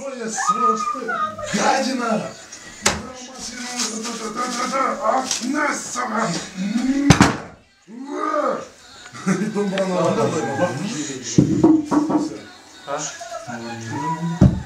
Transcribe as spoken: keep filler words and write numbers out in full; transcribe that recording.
Твоя сволочь, ты гадина! Ах, на, сука! Думбрана,